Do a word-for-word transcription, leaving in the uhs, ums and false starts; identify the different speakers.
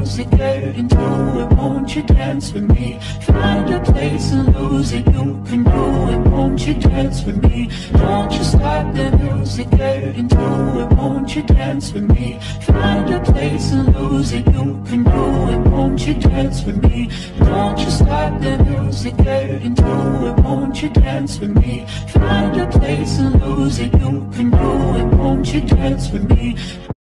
Speaker 1: music, get into it. Won't you dance with me? Find a place and lose it. You can do it. Won't you dance with me? Don't you stop the music, get into it. Won't you dance with me? Find a place and lose it. You can do it. Won't you dance with me? Don't you stop the music, get into it. Won't you dance with me? Find a place and lose it. You can do it. Won't you dance with me?